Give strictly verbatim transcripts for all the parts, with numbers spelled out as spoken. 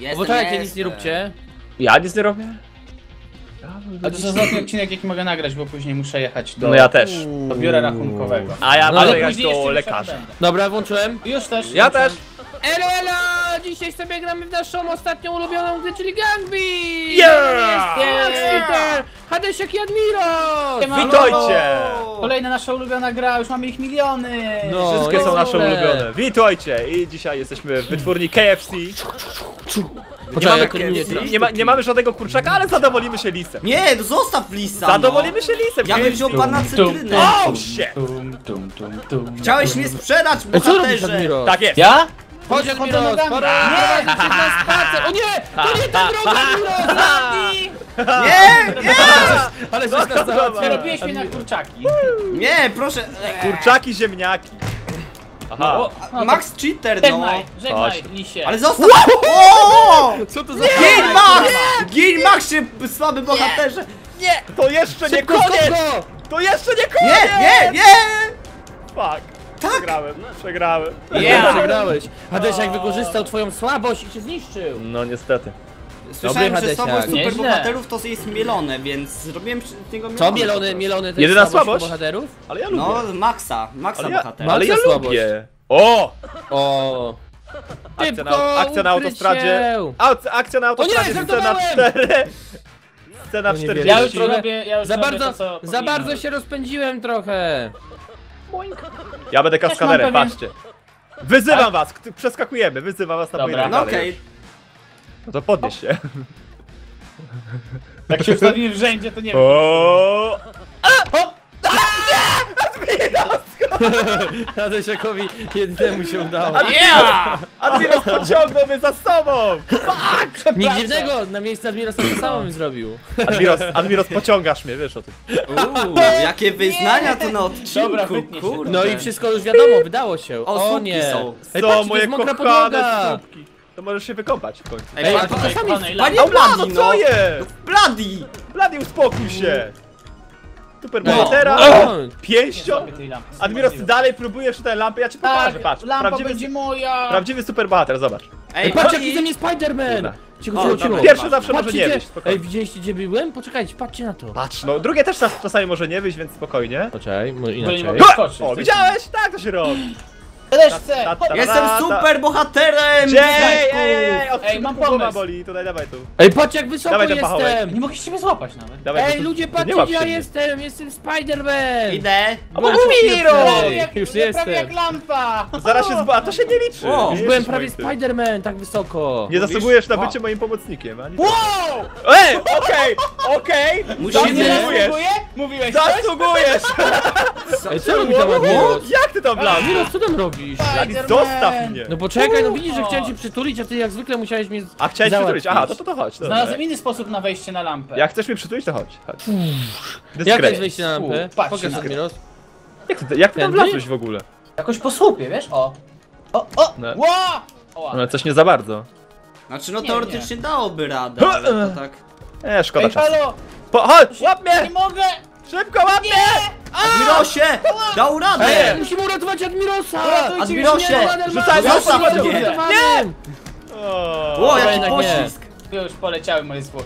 Bo czekajcie, nic nie róbcie. Ja nic nie robię? A to jest ostatni odcinek, jaki mogę nagrać, bo później muszę jechać do, No ja też. do biura rachunkowego. A ja No, muszę ale jechać Później jeszcze do muszę lekarza. będę. Dobra, włączyłem. Już też. Ja też. Elo, elo! Dzisiaj sobie gramy w naszą ostatnią ulubioną grę, czyli Gangbeat! Yeah! Jest Hadesiak i Admiros! Siema. Witajcie! Kolejna nasza ulubiona gra, już mamy ich miliony! No. Wszystkie jest są nasze dobre. ulubione. Witajcie! I dzisiaj jesteśmy w wytwórni K F C. Nie Poczekaj, mamy, jak mnie trafi. nie, ma, nie mamy żadnego kurczaka, ale zadowolimy się lisem. Nie, no zostaw lisa, Zadowolimy się lisem. Ja K bym F C. wziął pana cytrynę. Oh shit! Tum, tum, tum, tum. Chciałeś mnie sprzedać, Ej, co robisz, bohaterze! Admiros? Tak jest. Ja? Chodź, Chodzę Admiros, nogami. pora Nie! prowadzić cię na spacer! O nie! To nie ta droga, Admiros! Nie, nie, Ale żeś nas załatwił. Przerobiłeś mnie na kurczaki. nie, proszę. Kurczaki, ziemniaki. Aha. O, no Max cheater, no. Żegnaj, żegnaj, Chodź. lisie. Ale zostaw. O! Co to za... Gin Max! Gin Max się słaby bohaterze! Nie! To jeszcze nie Szybko, koniec! szybko! To jeszcze nie Nie, koniec! nie, nie! Fuck. Przegrałem, przegrałem. Yeah. Przegrałeś. Hadesiak wykorzystał twoją słabość i cię zniszczył. No niestety. Słyszałem, że Hadesiak. słabość Nieźle. superbohaterów to jest mielone, więc zrobiłem z niego mielone. Co, po mielony, prostu. mielony to Jedyna jest słabość słabość? bohaterów? Ale ja lubię. No, Maxa, Maxa ale ja, bohatera. ale ja Maxa słabość. lubię. O! O. Akcja na, Szybko, akcja na ukryć autostradzie. się. Ak- Akcja na autostradzie, scena żartowałem! cztery. Scena No nie czterdzieści. Ja już Wierzycie? robię, ja już Za robię bardzo, to, co za powinienem. bardzo się rozpędziłem trochę. Ja będę kaskaderem, pewien- patrzcie. Wyzywam was, k- przeskakujemy, wyzywam was na Dobra. pojedynek No dalej. okej. No to podnieś się. Jak się ustawimy w rzędzie, to nie wiem. O! Hadesiakowi jednemu się udało. Yeah! Admiros pociągnął mnie za sobą! Nic dziwnego, na miejsce Admirosa to samo bym zrobił. Admiros, Admiros pociągasz mnie, wiesz o tym. Uuu, jakie wyznania tu na odcinku, Dobra, wytnij się. kurde. No i wszystko już wiadomo, wydało się. O, O słupki nie. są. Ej, Co, patrzcie, to moje jest mokra kochane podłoga. słupki. To możesz się wykąpać w końcu. Ej, Ej, pan, a to pan, czasami- Kochanej panie Ała, Bladi, no no! co jest? Bladi! Blady, uspokój się! Super No. bohatera! O, Pięścią! Zrobię tej lampy. Admiros, ty dalej próbujesz tutaj lampy, ja ci pokażę, Tak, patrz. lampa Prawdziwy, będzie moja! prawdziwy super bohater, zobacz. Ej, patrz Bladi! jaki ze mnie Spider-Man! Dobra. Cicho, O, cicho, dobra. cicho. Pierwszy zawsze może Patrzcie, nie gdzie- wyjść, spokojnie. Ej, widzieliście gdzie byłem? Poczekajcie, patrzcie na to. Patrz, no drugie też czas, czasami może nie wyjść, więc spokojnie. Poczekaj, może nie inaczej. mogę. Ha! Skoczysz, O, to widziałeś? Tak to się robi. Ja też Ta, chcę! ta, ta. Jestem super bohaterem! Gdzie? Ej, ej, ej, od Ej, mam tyłu głowa pomysł. boli, tutaj dawaj tu. Ej, patrz jak wysoko Dawaj ten pachołek. jestem! Nie mogę się ciebie złapać nawet. Dawaj, Ej, tu- ludzie, tu patrzcie nie łap gdzie ja się mnie. jestem! Jestem Spider-Man! Idę. A bo Byłem Miro! Ej, jak, już prawie jestem. jak lampa! Zaraz się zba, a to się nie liczy. O, Nie Już jesteś byłem prawie moim tym. Spider-Man, tak wysoko. Nie zasługujesz na Wow. bycie moim pomocnikiem, ani Wow! Ej, okej, okej! Musimy- Nie Zasługujesz! zasługuję? Mówiłeś coś? Zasługujesz! Ej, co robi tam Admiros? Jak ty tam wlazłeś? Admiros, co tam robisz? Blady, Spider-Man. zostaw mnie! No poczekaj, no widzisz, że chciałem cię przytulić, a ty jak zwykle musiałeś mnie A chciałeś załatwić. przytulić? Aha, to to, to chodź. Dobra. Znalazłem inny sposób na wejście na lampę. Jak chcesz mnie przytulić, to chodź. chodź. Jak to Dyskretnie. jest wejście na lampę? U, patrzcie Pokaż na to. Admiros. Jak ty, jak ty tam Tędy? wlazłeś w ogóle? Jakoś po słupie, wiesz? O! O, o! No. Ła! O, No coś nie za bardzo. Znaczy no Nie, teoretycznie dałoby radę, ale to tak... E, szkoda Ej, czasu. halo! Po, chodź, łap Nie mnie! mogę! Szybko, łap mnie! Admirosie! Dał radę! Ej, musimy uratować Admirosa! Uratujcie Admirosie! Nie, Admiros, Rzucaj, Admiros, zostaw Admiros, mnie! uratowany! O, O, jaki jednak nie. poślizg! Tu już poleciały moje zwłoki.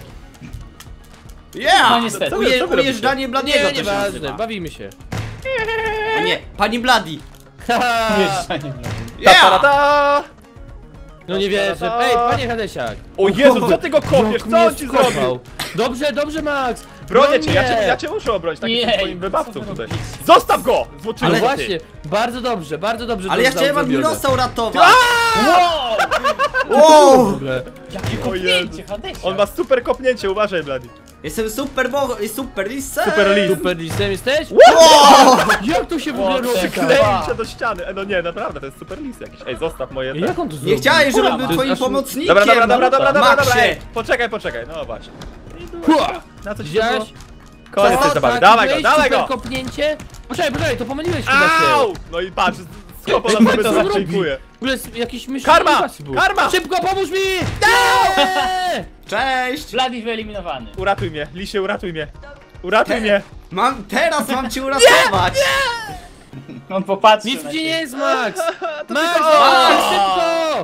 Yeah! No niestety. Co wy- Uje, co wy ujeżdżanie Bladiego Nie, to się nieważne, nazywa. bawimy się. O nie, pani Bladi! Ujeżdżanie mnie. Ta, ta, Yeah! ta. No nie wierzę. Ej, panie Hadesiak. O Jezu, co ty go kopiesz? Jak Co mnie on ci wkopał. zrobił? Dobrze, dobrze, Max. Bronię cię, Broń ja mnie. cię, ja cię muszę obronić, tak Jej, jestem twoim co wybawcą wy tutaj. robicie? Zostaw go! Złoczyńco Ale ty. właśnie, bardzo dobrze, bardzo dobrze. Ale to ja zostało chciałem zrobione. Admirosa uratować! Wow! Wow! W ogóle. Jakie O Jezu. kopnięcie, Hadesia! On ma super kopnięcie, uważaj, Blady. Jestem super bo... super lisem! Super lis. Super listem jesteś? Wow! Jak to się w ogóle What the robi? fuck? Klei się do ściany. E, no nie, naprawdę, to jest super lis jakiś. Ej, zostaw moje... te- Jak on to zrobił? Nie chciałeś, żebym Kurwa, był to twoim jest aż- pomocnikiem! Dobra, dobra, dobra, dobra, dobra, dobra, Maxie. ej, poczekaj, poczekaj, no właśnie. Hua! Na co ci to Widziałeś? było? Koniec tej Co, zabawy, tak, dawaj go, byłeś, dawaj super go! kopnięcie? Poczekaj, poczekaj, to pomyliłeś chyba się. Au! No i patrz, skopał na sobie Co co robi? dziękuję. W ogóle jest jakiś mysz... Karma! Karma! Szybko, pomóż mi! Nie! Cześć! Vladi wyeliminowany. Uratuj mnie, Lisie, uratuj mnie. Uratuj mnie. Mam, teraz mam cię uratować! On popatrzył Nic na ci nie ciebie. jest, Max! Max, tylko- dawaj, szybko!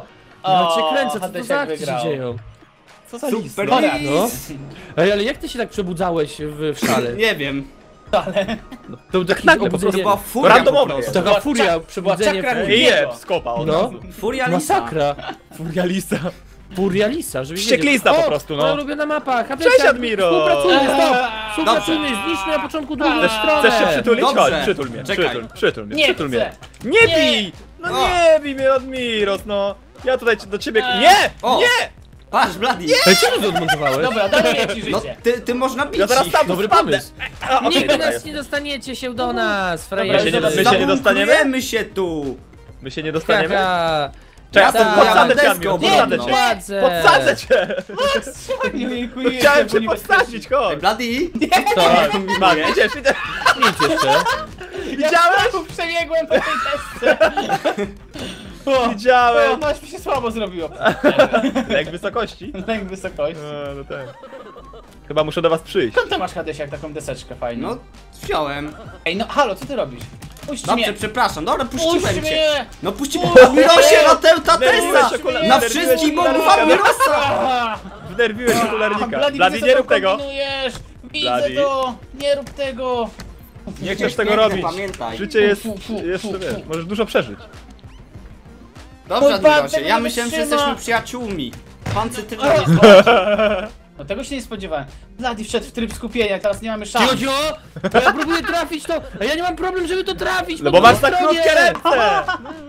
Ja cię kręcę, co to Hadesiak za akcje się wygrał. dzieją? Co za lis? Super Dobra, lis. no. Ej, ale jak ty się tak przebudzałeś w, w szale? Nie wiem. Ale... To był taki nagle, To obudzenie. była furia Randomowe po prostu. Taka Była furia, czak- przebudzenie. była czakra w- I je, skopa od No, razu. Furia lisa. masakra. Furia lisa. Furia lisa, żeby Wścieklista wiedzieć. po O, prostu, no. moja ulubiona mapa. Cześć, Admiro! Współpracujmy, stop! Eee, Współpracujmy, zniszczmy na początku drugą Chcesz- stronę. Chcesz się przytulić? Dobrze. Chodź, przytul mnie, Czekaj. przytul, przytul mnie, Nie przytul mnie. chcę. Nie Nie. bij! No O. nie bij mnie, Admiros, no. Ja tutaj do ciebie... Eee. Nie! O. Nie! Patrz, Bladi. Ej, czemu to odmontowałeś? Dobra, daruję ci No życie. ty, ty można bić Ja zaraz ich. tam Dobry spadnę. pomysł. A, okej, Nigdy dobra nas jest. nie dostaniecie się do nas, My frajerzy. się nie, my się nie Zabunkrujemy dostaniemy? się tu. My się nie dostaniemy? Haha. Czekaj, Ja Tak. podsadzę cię, deską Admiro, Nie, podsadzę obronną. cię. władzę. Podsadzę cię! Ojejku, Chciałem jestem cię podsadzić, chodź! Ej, Bladi. To, Mam, idziesz, idziesz! nic jeszcze. Widziałeś? Przebiegłem po tej desce. O, Widziałem! no aż mi się słabo zrobiło. Lek wysokości? Lęk wysokości. No, no tak. Chyba muszę do was przyjść. Skąd ty masz, Hadesiak, taką deseczkę fajną? No, wziąłem. Ej, no halo, co ty robisz? Puść Dobrze, mnie! przepraszam. Dobra, Puść puściłem cię. mnie! No puściłem. Admirosie, na tę ta Nerwiłeś Tesla. okular- Na nerwiłeś wszystkich bogów okularnika. Admirosa. Ah, Wnerwiłeś okularnika. Bladi, Bladi, widzę, nie co rób tego! kombinujesz. Widzę Bladi. to! Nie rób tego! Nie chcesz tego Piękne, robić. pamiętaj. Życie jest Fu, fu, fu, jeszcze, fu, wiesz, fu. możesz dużo przeżyć. Dobrze, Mój pan Admirosie. tego Ja nie myślałem, że wytrzyma. jesteśmy przyjaciółmi. Pan cytryna O, jest. No tego się nie spodziewałem. Bladi wszedł w tryb skupienia, teraz nie mamy Cicho, szans. cicho! To ja próbuję trafić to, a ja nie mam problem, żeby to trafić. No po bo masz drugiej tak stronie. krótkie ręce!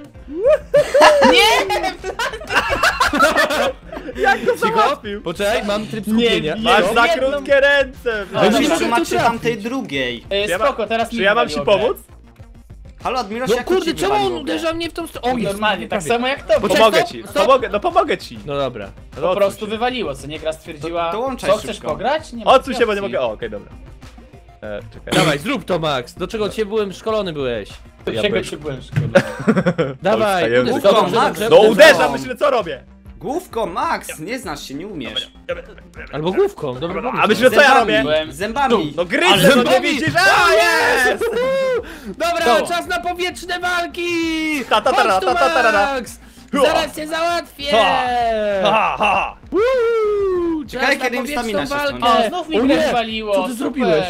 Jak to Cicho, załatwił? poczekaj, mam tryb skupienia. Nie, Masz za jedną- krótkie ręce! No, Ale Musimy musisz tu trzymać się trafić. tamtej drugiej. E, Ja ma- spoko, teraz Czy mi ja mam ci wywaliło grę. pomóc? Halo, Admirosie, No jak to kurde, ci czemu wywaliło on grę? uderza mnie w tą stronę? O, jest, Normalnie, tak prawie. samo jak to. Poczekaj, Pomogę stop, ci, stop. pomogę, no pomogę ci. No dobra. No Po odsuń prostu się. wywaliło, co nie? Gra stwierdziła, To- to dołączaj co, chcesz szybko. pograć? Nie ma Odsuń się, bo nie opcji. mogę. O, okej, dobra. E, czekaj. Dawaj, zrób to, Max. Do czego cię byłem szkolony byłeś? Do Ja czego byłem- ci byłem szkolony? Dawaj, wstajemy. uderz, Główką, dobrze, Max. dobrze, No dobrze. uderzam, myślę co robię. Główką, Max, nie znasz się, nie umiesz. Albo główką, dobra A pomysł. myślę, co ja robię? Byłem- Zębami. No gryzę, no nie zębami. widzisz? A, jest! Dobra, To. czas na powietrzne walki! Ta, ta, ta, Chodź tu, ta, ta, ta, ta. Max! Zaraz cię załatwię! Ha. Ha, ha. Uuu, Ciekawe, czas na kiedy im powietrzną stamina się walkę. skończy. O, znów mi O grę nie, wywaliło, co ty super. zrobiłeś?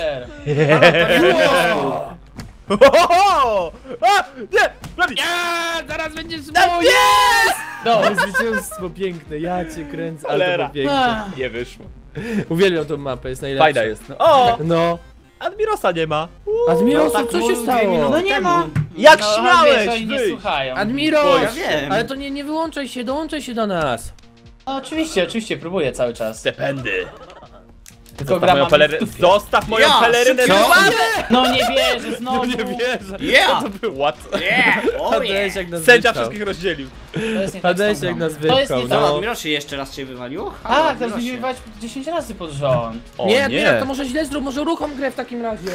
Ho, ho, ho. A, nie! Bladi! Ja, zaraz będziesz Tak mój! jest! Dobra. Zwycięstwo piękne, ja cię kręcę, ale to Cholera. było piękne. Ach, Nie wyszło. Uwielbiam tą mapę, jest najlepsza. Fajna jest. No. O! No. Admirosa nie ma. Admirosu, tak co się mówił dwie stało? minuty No nie temu. ma. Jak No, śmiałeś wiesz, oni nie wyjść? słuchają. Admiros! Ja wiem. Ale to nie, nie wyłączaj się, dołączaj się do nas. No, oczywiście, oczywiście, próbuję cały czas. Stependy. Tylko Zostaw gra moją, mam pelery... w dupie. Zostaw moją Ja, pelerynę szybko. do wody! No nie wierzę, znowu. Nie wierzę. Yeah! Co to było? What? Yeah! Oh Hadesiak yeah! jak nas Sędzia wypchał. wszystkich rozdzielił. To jest nie tak z tą Hadesiak jak grą. nas To jest nie wypchał, tak. No, no. Admirosie jeszcze raz cię wywaliło? Halo, Tak, to Admirosie. zmieniłeś dziesięć razy pod rząd. O Nie, Admiros, to może źle zrób, może uruchom grę w takim razie.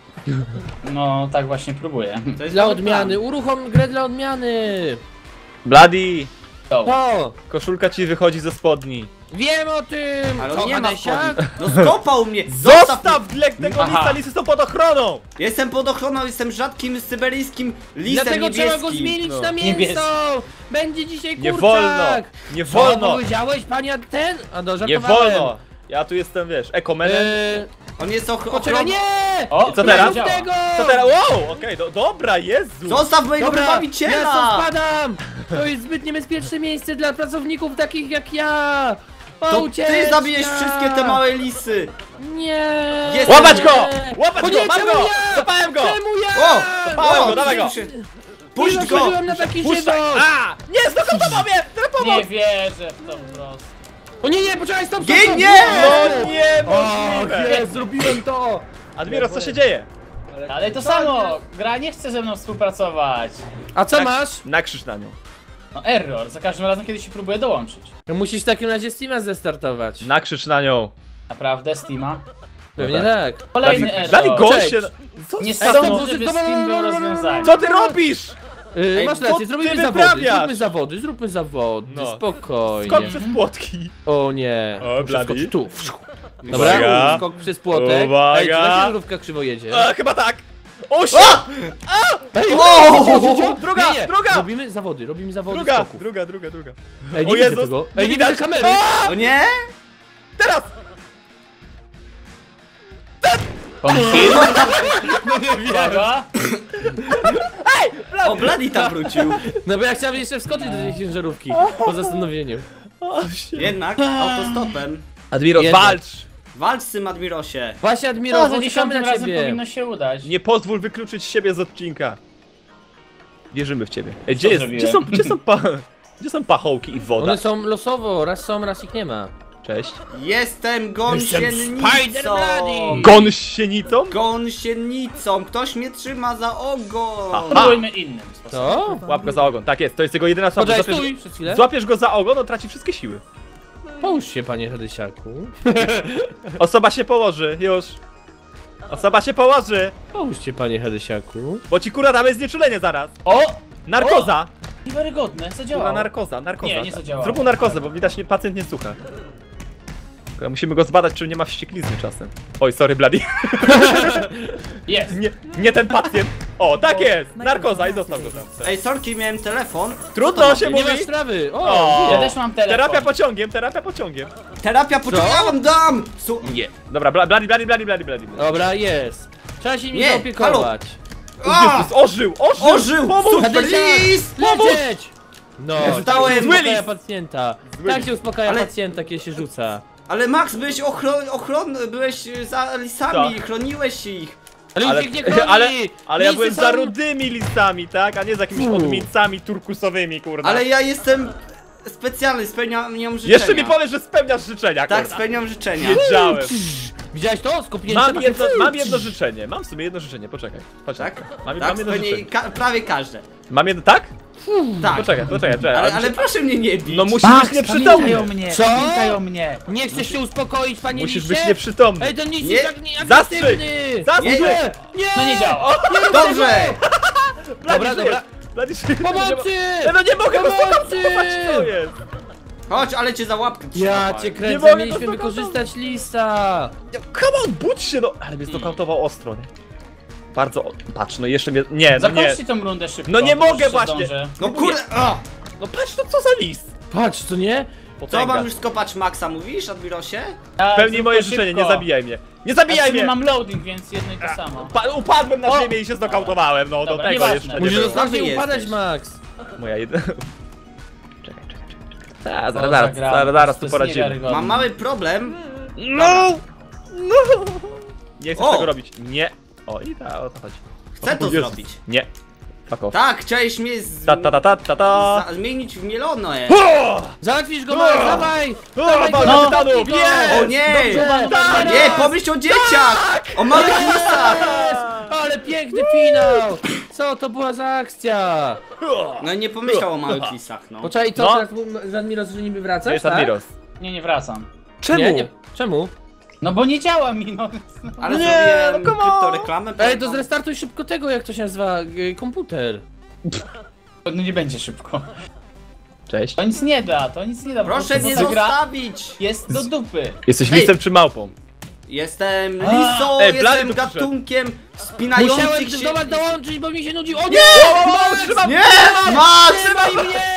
No, tak właśnie próbuję. To jest Dla dobry odmiany, uruchom grę dla odmiany. Bloody! To. O, Koszulka ci wychodzi ze spodni. wiem o tym. Ale Co, on nie ma Hadesiak? wchodzi. No skopał mnie! Zostaw! Zostaw lek tego Aha. lisa, lisy są pod ochroną! Jestem pod ochroną, jestem rzadkim syberyjskim lisem Dlatego trzeba go niebieskim. zmienić No. na Niebieski. mięso! Będzie dzisiaj Nie kurczak! wolno! Nie Co wolno! powiedziałeś, panie ten? A no, Nie żartowałem. wolno! Ja tu jestem, wiesz, ekomenem. Eee, On jest och poczekaj, ochroną. nie! O, I co nie teraz? działa. Tego! Co teraz? Wow! Okej, do, dobra, Jezu! Zostaw mojego Dobra, ja stąd wybawiciela! spadam! To jest zbyt niebezpieczne miejsce dla pracowników takich jak ja! O, To ucieczka! ty zabijesz wszystkie te małe lisy! Nie! Jest- Łapać go! Nie! Łapać O go! nie, Mam czemu go! ja? Złapałem go! Czemu ja? O! Dawaj O! go, dawaj go. się- Nie Puść go! zasłużyłem na taki Puszczaj! żywot! A! Nie, znowu mnie! Teraz Nie pomoc! wierzę w to po prostu. O nie, nie, poczekaj, stop, stop, Gień, stop! nie! No nie, O, możliwe! jest, zrobiłem to! Admiros, co się dzieje? Ale to samo, gra nie chce ze mną współpracować. A co Tak. masz? Nakrzyż na nią. No error, za każdym razem kiedy się próbuję dołączyć. No musisz w takim razie Steama zestartować. Nakrzycz na nią. Naprawdę, Steama? Pewnie No tak. Kolejny Dali, error. dali goście! Cześć. Co, Nie Ej, sądzę, to- żeby to- Steam był rozwiązaniem. co ty robisz? Yy, Ej, masz co rację, ty zrobimy zawody, wyprawiasz? zróbmy zawody, zróbmy zawody, No. spokojnie. Skok przez płotki. O nie, O, muszę Bladi. skoczyć tu. Uwaga. Dobra, skok przez płotek. Uwaga. Ej, czy ta ciężarówka krzywo jedzie? A, chyba tak. Osiem! Ej, O! Druga, nie, nie. druga! Robimy zawody, robimy zawody Druga, skoków. druga, druga, druga. Ej, nie O widzę Jezus, tego. nie Ej, nie widać. widzę kamery. O nie? Teraz! Konfirm. Uwaga. O, Bloody tam wrócił. No bo ja chciałem jeszcze wskoczyć do tej ciężarówki. Po zastanowieniu. Jednak autostopem. Admiro, Jeden. walcz! Walcz z tym, Admirosie. Właśnie, No, Admiro, za czekamy dziesiątym na razem ciebie. powinno się udać. Nie pozwól wykluczyć siebie z odcinka. Wierzymy w ciebie. Ej, gdzie, Co jest, zrobiłem? gdzie, są, gdzie, są pa, gdzie są pachołki i woda? One są losowo, raz są, raz ich nie ma. Cześć. Jestem gąsienicą. Spider-Bloody. Gon z sienicą? Gąsienicą. Ktoś mnie trzyma za ogon. Aha. Spróbujmy innym sposobem. Co? Łap go za ogon. Tak jest, to jest jego jedyna słabość. Poczekaj, Złapiesz, stój, przez chwilę. złapiesz go za ogon, on traci wszystkie siły. Połóż się, panie Hadysiaku. Osoba się położy, już. Osoba się położy, Połóż się, panie Hadysiaku. bo ci kura damy znieczulenie zaraz. O! Narkoza. Niewiarygodne, Kura zadziałało. narkoza, narkoza. Nie, nie zadziałało. Zrób mu narkozę, bo widać nie, pacjent nie słucha. Tylko musimy go zbadać, czy nie ma wścieklizny czasem. Oj, sorry, Bloody. Jest. Nie, nie ten pacjent. O, tak jest. Narkoza i zostaw go tam. Ej, sorki, miałem telefon. Trudno się Nie ma mówi. sprawy. O, O. Ja też mam telefon. Terapia pociągiem, terapia pociągiem. Terapia, poczekaj, ja wam dam! Su Nie. Dobra, Bla- Bloody, Bloody, Bloody, Bloody, Bloody. Dobra, jest. Trzeba się nim Nie, zaopiekować. O Jezus, ożył, ożył! Ożył! Pomóż! Super Hadysia, list! lecieć! No, Zostałem. tak się Zły uspokaja list. pacjenta. Zły Tak list. się uspokaja Ale- pacjenta, kiedy się rzuca. Ale Max, byłeś ochron... ochron... byłeś za lisami, Co? chroniłeś ich. Ale, Ale, już ich nie chroni! ale, ale ja Lisy byłem są- za rudymi listami, tak? A nie z jakimiś Fu. odmieńcami turkusowymi, kurde. Ale ja jestem specjalny, spełniam życzenia. Jeszcze mi powiesz, że spełniasz życzenia, Tak, kurde. spełniam życzenia. Wiedziałem. Widziałeś to? Skopnięcie Mam takie- jedno, mam jedno życzenie, mam w sumie jedno życzenie, poczekaj. Poczekaj. Tak? Mam, Tak, mam jedno spełnię życzenie. ka prawie każde. Mam jedno, tak? Tak. Poczekaj, poczekaj, poczekaj. Ale, ale ale muszę- proszę mnie nie bić. No musisz być nieprzytomny. pamiętaj o mnie, Co? pamiętaj o mnie. Nie chcesz się uspokoić, panie Musisz liście? być nieprzytomny. Ej, ten lis Nie. jest tak nie Zastrzyk! agresywny! Zastrzyk! Nie, nie! No nie działa. Nie rób Dobrze! tego! Dobra, dobra. Pomocy! Ja no nie mogę go Pomocy! stopować, co jest? Chodź, ale cię za łapkę Ja trzymam. cię Nie kręcę, mogę mieliśmy go wykorzystać lisa! No, come on, budź się, no. Ale mnie znokautował ostro, nie? Bardzo, o- patrz, no jeszcze mnie, nie, no nie. Zakończcie tą rundę szybko. No nie bo mogę jeszcze właśnie. zdążę. No kurde! O! No patrz, no co za list. Patrz, co nie? Co Potęga. mam już skopać Maxa, mówisz, Admirosie? Ja, Spełnij zrób moje to życzenie, szybko. nie zabijaj mnie. Nie Ja zabijaj w sumie mnie! mam loading, więc jedno i to samo. Pa upadłem na O! ziemię i się znokautowałem, no do Dobra, tego nieważne. jeszcze nie Musisz było. ostatnio Ty upadać, jesteś. Max! Moja jedna... Czekaj, czekaj, czekaj. Ta, Co zaraz, za zaraz, gra? zaraz, zaraz To tu jest poradzimy. niewiarygodne. Mam mały problem. No! No! Nie chcesz O! tego robić. Nie. O, i ta, o to chodzi. Chcę to O, Jezus. zrobić. Nie. Fuck off. Tak, chciałeś mnie z... Ta ta ta ta ta ta. za- zmienić w mielone. O! Załatwisz go, Max, O! dawaj! O, Dawaj go, walka no, tytanów, kopnij go! jest! O nie! Dobrze, Tak! teraz! Nie, pomyśl o dzieciach! O małych lisach! Jest! Ale piękny finał! Co to była za akcja? No nie pomyślał o małych lisach, no. Poczekaj, co No. teraz mu- że Admiros, że niby wracasz, To jest tak? Admiros. Nie, nie wracam. Czemu? Nie, nie. Czemu? No bo nie działa mi, no. Ale Nie, zrobiłem no come on. kryptoreklamę. Ej, to pewną. zrestartuj szybko tego, jak to się nazywa, y, komputer. No nie będzie szybko. Cześć. To nic nie da, to nic nie da. po Proszę prostu, mnie bo ta gra zostawić! jest do dupy. Jesteś Ej. lisem czy małpą? Jestem A. lisą, Ej, Blady jestem tu przyszedł. gatunkiem Musiałem wspinających się... do was dołączyć, bo mi się nudzi. O nie! O, o, trzymam! Nie! Max! Trzymaj mnie!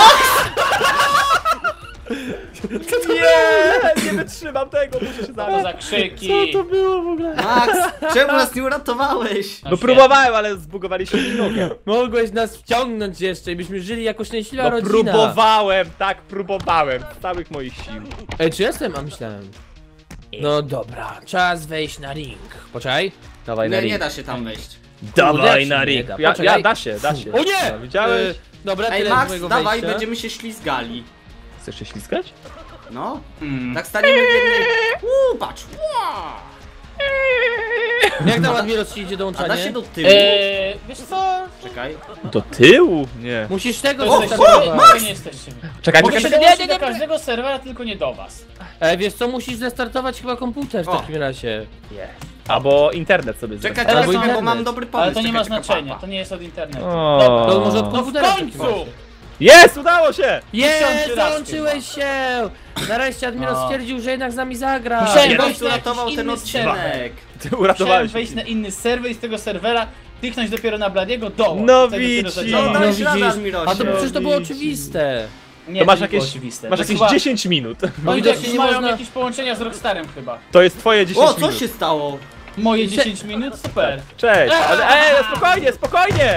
Nie! Nie wytrzymam tego, muszę się To zabić. za krzyki. było w ogóle? Max, czemu nas nie uratowałeś? No próbowałem, ale zbugowaliście mi nogę. Mogłeś nas wciągnąć jeszcze i byśmy żyli jako szczęśliwa No rodzina. próbowałem, tak próbowałem. Z całych moich sił. Ej, czy jestem? A myślałem. No dobra, czas wejść na ring. Poczekaj. Dawaj na Nie, nie ring. da się tam wejść. Dawaj Uda na się, ring. nie da. Ja, Poczekaj. ja, da się, da się. O nie! No, widziałeś? Y, dobra, Ej tyle z Max, mojego dawaj, wejścia. będziemy się ślizgali. Chcesz się ślizgać? No, Hmm. tak staniemy w jednej... Uuu, patrz! Ua! Jak tam Admiros ci idzie A dołączanie? da się do tyłu? Eee, wiesz co? Czekaj. Do tyłu? Nie. Musisz tego To O, jesteście, zrestartować. to nie jesteście. Czekaj, Mogę czekaj, się czekaj. dołączyć do każdego serwera, tylko nie do was. Ej, wiesz co, musisz zrestartować chyba komputer w O. takim razie. Albo internet sobie Czekaj, zrobić. czekaj, Albo czekaj, bo internet. mam dobry pomysł. Ale to nie ma czekaj, czekaj, znaczenia, papa. to nie jest od internetu. O. To może od No w komputera w takim końcu! razie. Jest, udało się! Jest, Tysiący raz załączyłeś się! Nareszcie Admiros No. stwierdził, że jednak z nami zagra. Musiałem Jeden wejść na uratował jakiś ten inny odcinek. Ty Musiałem uratowałeś wejść mnie. na inny serwer i z tego serwera kliknąć dopiero na Bladiego dołącz. No Wtedy dopiero widzisz. zadziała. No, No dałeś radę, widzisz, Admirosie. a to przecież to było widzisz. oczywiste. Nie, To masz nie było jakieś, oczywiste. masz To jakieś chyba- dziesięć minut. Oni Widocznie jakieś nie mają można- jakieś połączenia z Rockstarem chyba. To jest twoje dziesięć O, co minut. się stało? Moje dziesięć minut? Super. Cześć, ale ej, spokojnie, spokojnie!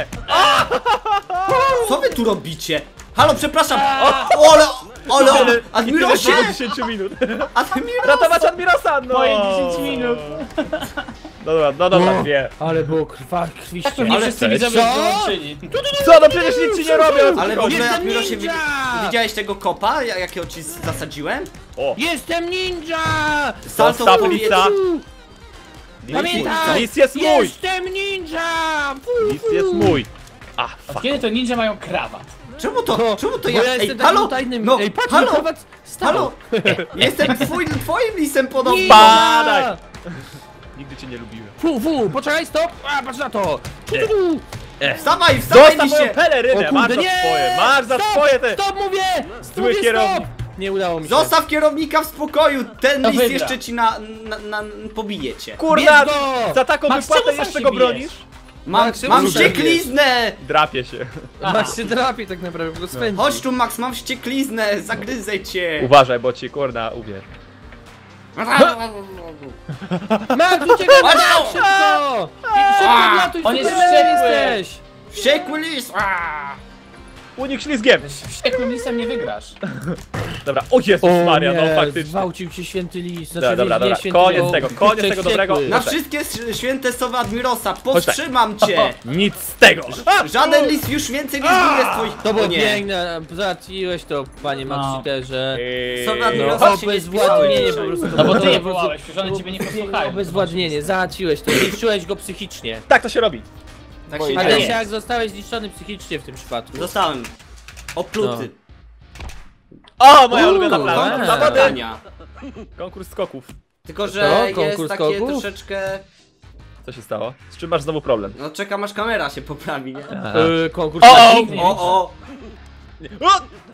Co wy tu robicie? Halo, przepraszam! O, ale, ale, Tyle- i tyle Admirosie! było dziesięć minut. Admiros! Ratować Admirosa, no! Moje dziesięć minut. No dobra, no dobra, dwie. Ale było krwa, krwiście. Pewnie Ale wszyscy cześć. widzowie Co? wyłączyli. Co, no przecież nic ci nie robię! Ale w ogóle, Jestem Admirosie, wi- ninja! widziałeś tego kopa, ja- jakiego ci zasadziłem? O, Jestem ninja! Salto w Zostaw powietrzu. lisa. Pamiętaj! Lis jest mój! Jestem ninja! Fu, Lis fu. jest mój! A, Od fuck. kiedy to ninja mają krawat? Czemu to, czemu to Bo ja? ja Ej, jestem halo! takim tajnym... No, Ej, patrz, halo! Halo! Stał. Halo! Jestem twój, twoim lisem podobno! Ninja! Padaj! Nigdy cię nie lubiłem. Fu, fu, poczekaj, stop! A, patrz na to! Tu, tu, tu. Wstawaj, wstawaj, Zostaw moją lisie! pelerynę! O Masz kurde, za nie! swoje! Masz za Stop! swoje te! Stop, mówię! Zły Mówię, kierownik. stop! Nie udało mi się. Zostaw kierownika w spokoju! Ten To lis wygra. jeszcze ci na, na, na, pobije cię. Kurna! Bierz go! Za taką Max, wypłatę czemu sam jeszcze się go bijesz? bronisz? Mam, Max, mam czemu wściekliznę! Drapie się. Max się drapie tak naprawdę, go swędzi. Chodź tu, Max, mam wściekliznę! Zagryzę cię! Uważaj, bo ci kurna uwierz. Max, uciekaj! Chodź Max, tu! szybko! Szybko, wlatuj, On jest Supermanem wściekły. jesteś! Wściekły lis! Aaa! Unik ślizgiem! Z wściekłym lisem nie wygrasz. Dobra, o Jezus Maria, no nie, faktycznie. Zwałcił cię święty lis. Dobra, Znaczy, dobra, nie dobra, święty, koniec bo tego, koniec wściekły. tego dobrego. Na Chodź. wszystkie sz- święte słowa Admirosa, powstrzymam cię! Nic z tego! A! Żaden lis już więcej nie zginie z twoich... To było O nie. piękne, załatwiłeś to, panie No. Maxiterze. Eee, Słowa No, Admirosa się nie obezwładnienie spisały. po prostu. No bo ty To je po prostu- wołałeś, przecież one ciebie nie posłuchają. Obezwładnienie, załatwiłeś to, zniszczyłeś go psychicznie. Tak to się robi. Tak się Ale Ale dzieje. jest. jak zostałeś zniszczony psychicznie w tym przypadku. Zostałem. Opluty. O, moja Uuu, ulubiona tak. plaża. Zawody! Zadania. Konkurs skoków. Tylko, Co? że jest Konkurs takie skoków? troszeczkę... Co się stało? Z czym masz znowu problem? No czekam aż kamera się poprawi, nie? Yy, konkurs O, na o, pięknie. O, o! O!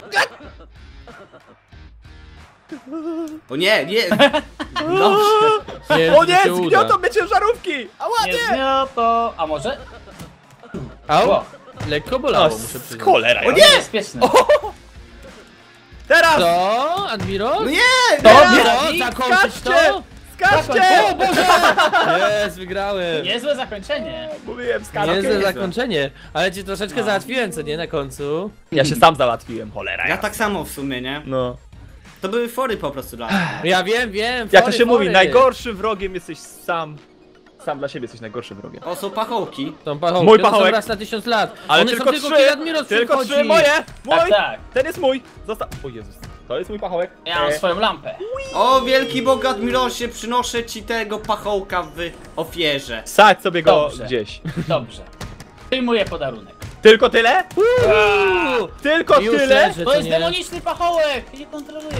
O nie, nie! Dobrze. Nie, O nie, to się uda. zgniotą mnie ciężarówki! A Nie ładnie! znioto. A może? Au, Ło. lekko O, bolało, muszę s- przyznać. cholera. O ja- nie! Bezpieczne. Teraz! Co? Admiros? No nie! To nie! Admiros, nie, zakończyć skaczcie! to? Skaczcie! O Boże! Jest, wygrałem. Niezłe zakończenie. Mówiłem, skaczcie. Niezłe niezłe. zakończenie, ale cię troszeczkę No. załatwiłem, co nie, na końcu? Ja się sam załatwiłem, cholera. Ja tak samo w sumie, nie? No. To były fory po prostu dla mnie. Ja wiem, wiem, Jak to fory, się mówi, fory. najgorszym wrogiem jesteś sam. Sam dla siebie jesteś najgorszym wrogiem. O, są pachołki. Tą pachołkę, Mój to są pachołek. raz na tysiąc lat. Ale One tylko są tylko trzy! kiedy Admiros Tylko przychodzi. trzy moje! Mój! Tak, tak. Ten jest mój! Zostaw. O Jezus. To jest mój pachołek. Ja mam E, swoją lampę. O, wielki Bóg Admirosie, przynoszę ci tego pachołka w ofierze. Sadź sobie go Dobrze. gdzieś. Dobrze. Przyjmuję podarunek. Tylko tyle? Uuu, Tylko już tyle? leży, To co jest nie? demoniczny pachołek! Nie kontroluję.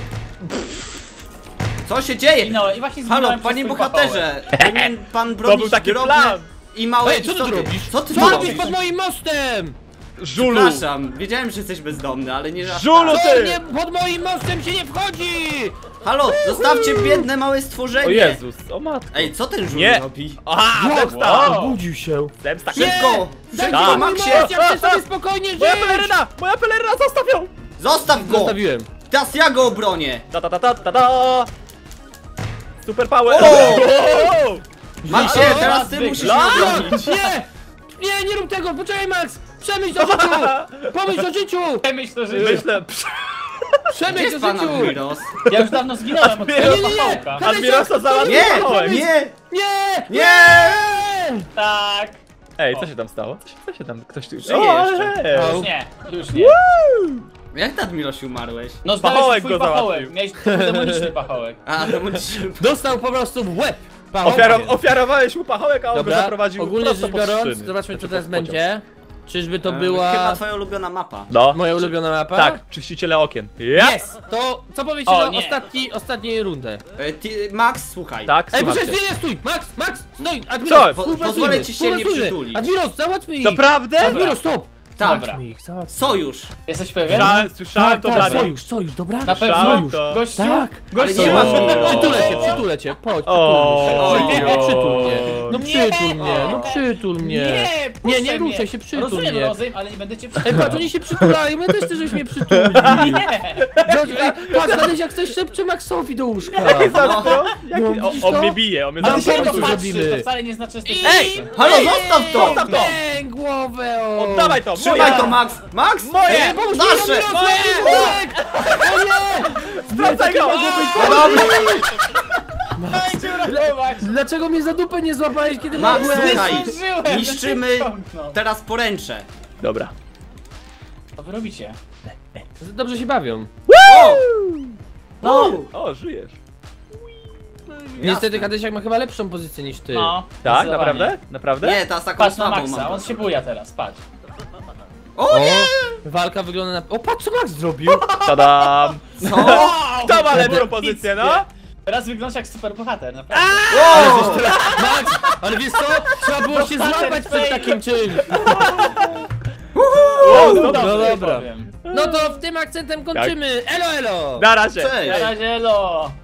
Co się dzieje? Zginąłem i właśnie Halo, zginąłem panie przez swój bohaterze! Powinien pan bronić był taki drobne plan. i małe Ej, co ty tu istoty. robisz? Co ty Co tu robisz robisz? pod moim mostem? Żulu! Przepraszam, wiedziałem, że jesteś bezdomny, ale nie aż Żulu! tak. ty! Co? Nie, pod moim mostem się nie wchodzi! Halo, zostawcie biedne małe stworzenie! O Jezus, o matko. Ej, co ten żul Nie. robi? Aha, Wow. zemsta! Obudził się. Zemsta! Nie! Szybko! Daj Szybko, mi mój Maxie! most, ja chcę sobie spokojnie żyć! Moja peleryna! Moja peleryna, zostaw ją! Zostaw go! Zostawiłem. Teraz ja go obronię! Ta ta ta ta ta ta! Super power! O! O! Maxie, O, teraz ty wygrał. musisz La! mnie obronić! Nie! Nie, nie rób tego! Poczekaj, Max! Przemyśl o życiu! Pomyśl o życiu! Myśl to, że Myślę, Gdzie Przemyśl o jest pan życiu! Admiros? ja już dawno zginąłem od Nie, tego nie, nie, nie. pachołka. Admirosa załatwił Nie! pachołek. Nie! Nie! Nie! Tak. Ej, co się tam stało? Co się, co się tam, ktoś tu... Żyje O, jeszcze. ej. Au. Już nie, już nie. Jak ty, Admirosie, umarłeś? No Pachołek znaleźć twój go pachołek. załatwił. Miałeś taki demoniczny pachołek. A, to musisz... Dostał po prostu w łeb! Ofiaro, ofiarowałeś mu pachołek, a on go Dobra, zaprowadził ogólnie prosto rzecz pod biorąc, szczyny. zobaczmy co Znaczy, teraz pod pociąg. będzie. Czyżby to E, Chyba była twoja ulubiona mapa. No. moja ulubiona mapa? Tak, czyściciele okien. Ja? Jest! To co powiecie O, na nie. ostatni, ostatniej rundę? E, ty, Max, słuchaj. Tak, Ej, słucham poczekaj, cię. nie, nie, stój! Max, Max, stój! Co? Admiros, Po- współpracujmy, pozwolę ci się nie współpracujmy. przytulić. Admiros, załatwmy ich! Naprawdę? Admiros, stop! Tak, Dobra. Ich, załatw. sojusz. Jesteś pewien? Słyszałem, słyszałem to tak, Blady. sojusz, sojusz, dobra? Na pewno? Słyszałem to. Gościu? Tak. Gościu? Ale nie ma- Przytulę cię, przytulę cię, chodź, O, przytul mnie, przytul mnie. No Nie. przytul mnie, no przytul mnie. Nie, Nie, nie puszczaj ruszaj mnie. się, przytul Rozumiem, mnie. rozumiem, ale nie będę cię Ej, przytulał. patrz, oni się przytulają, ja też chcę, żebyś mnie przytulił. Nie! George, ej, patrz, Tadeś, jak ktoś szepcze Maxowi do łóżka. Co? Jaki- No, o- widzisz On to? mnie bije, on mnie A No, ty zaraz się po to co patrzy, zrobimy? to wcale nie znaczy, że jesteś Ej, halo, zostaw to! Zostaw to! Bang, głowę, o. Oddawaj to, Trzymaj moja! to, Max! Max! Moje! Ej, pomóż mi, Nasze! on mi rozwalił łóżek! O nie! Sprawdzaj go! Dobra, Dajcie uratować! Dlaczego mnie za dupę nie złapałeś, kiedy Max, mogłem? słuchaj, Zdążyłem, niszczymy no się wciągnął. teraz poręcze. Dobra. Co wy robicie? Dobrze się bawią. O! No. O, żyjesz. Niestety Kadesiak ma chyba lepszą pozycję niż ty. No, Tak, zdecydowanie. naprawdę? Naprawdę? Nie, teraz taką Patrz na słabą Maxa, mam. on się buja teraz, patrz. O nie! Walka wygląda na... O, patrz co Max zrobił! Tadam! Co? Kto ma lepszą pozycję, no? Teraz wyglądasz jak superbohater, naprawdę. O! Max, ale wiesz co? Trzeba było się złapać przed takim czymś. O, No dobra. No dobra. dobra. No to w tym akcentem kończymy. Elo, elo! Na razie! Na Cześć! razie, elo!